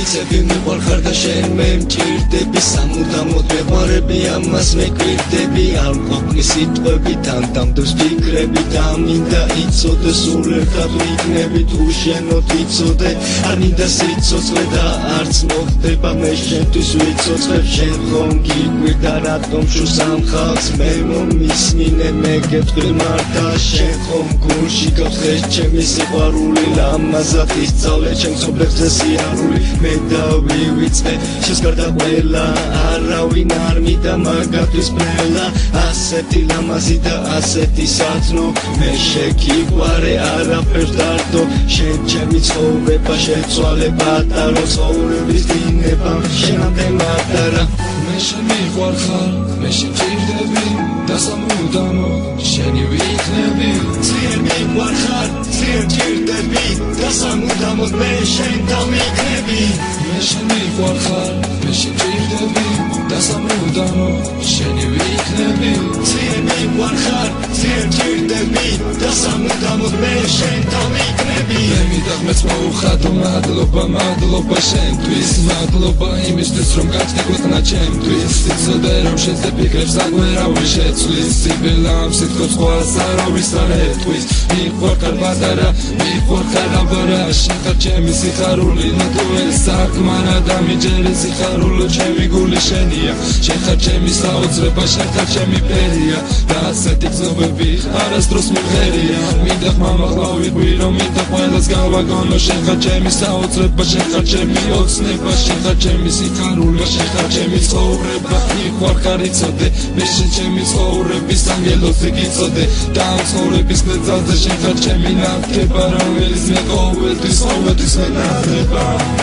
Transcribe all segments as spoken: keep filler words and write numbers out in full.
იცები მიყვარხარ და შენ მე მჭირდები სამუდამოდ მეყვარები ამას მეკვირდები არ მყოფნი სიტყვები თან დამდევს ფიქრები და მინდა იცოდე სულ ერთად ვიქნები თუ შენოთ იცოდე არ მინდა სიცოცხლე და არც მოხდება მე შენთვის ვიცოცხლებ შენ ხომ გიგვირდა რატომ შურს ამ ხალხს მე მომისმინე მე გეტყვი მართა შენ ხომ გულში გოთხეს ჩემი სიყვარული ლამაზად ისწავლე ჩემ მცობლებზე სიარული მე დავივიწყე შენს გარდა ყველა არავინ არ მინდა მაგათთვის ფრელა ასეთი ლამაზი და ასეთი სათნო მე შეგიყვარე არაფერს დარდო შენ ჩემი ცხოვრება შეცვალე პატარო ცხოვრების დინება შენამდე მატარა მე შენ მიყვარხარ მე შენ ჭირდები და სამუდამოდ შენი ვიქნები ძლიერ მიყვარხარ ძლიერ ჭირდები და სამუდამოდ მე შენთან ვიქნები მე შენ მიყვარხარ მე შენ ჭირდები და სამუდამოდ შენი ვიქნები ძლიერ მიყვარხარ ძლიერ ჭირდები და სამუდამოდ მე შენთან ვიქნები მე მიდაღმეც მოუხადო მადლობა მადლობა შენთვის მადლობა იმისთვის რომ გაჩნდი ქვეყნა ჩემთვის იცოდე რომ შენზე ფიქრებს აგვერავი შეცვლის სიბელა ამ სიტყვებს ყველას არავის არ ეტყვის მიყვარხარ პატარა მიყვარხარ აბარა შენ ხარ ჩემი სიხარული ნატუელ საკმარა და მიჯერე სიხარულო ჩემი გული შენია შენ ხარ ჩემი საოცრება შენ ხარ ჩემი ფერია და ასეთი გზნობები არასდროს მიღერია მინდა ხმამაღლა ვიყვი რომ მინდა ყველას გავაგონო შენ ხარ ჩემი საოცრება შენ ხარ ჩემი ოცნება შენ ხარ ჩემი სიხარული შენ ხარ ჩემი ცხოვრება მიყვარხარ იცოდე მე შენ ჩემი ცხოვრების ანგელოზი გიცოდე და ამ ცხოვრების გზაზე შენ ხარ ჩემი ნათება რომელიც მე ყოველთვის ყოველთვის მენატრება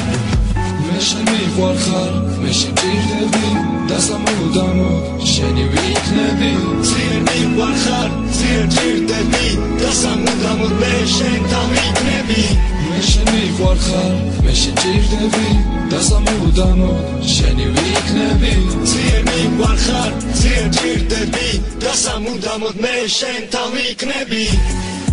მე შენ მიყვარხარ მე შენ ჭირდები და სამუდამოდ შენი ვიქნები ძლიერ მიყვარხარ ძლიერ ჭირდები და სამუდამოდ მე შენთან ვიქნები მე შენ მიყვარხარ მე შენ ჭირდები და სამუდამოდ შენი ვიქნები ძლიერ მიყვარხარ ძლიერ ჭირდები და სამუდამოდ მე შენთან ვიქნები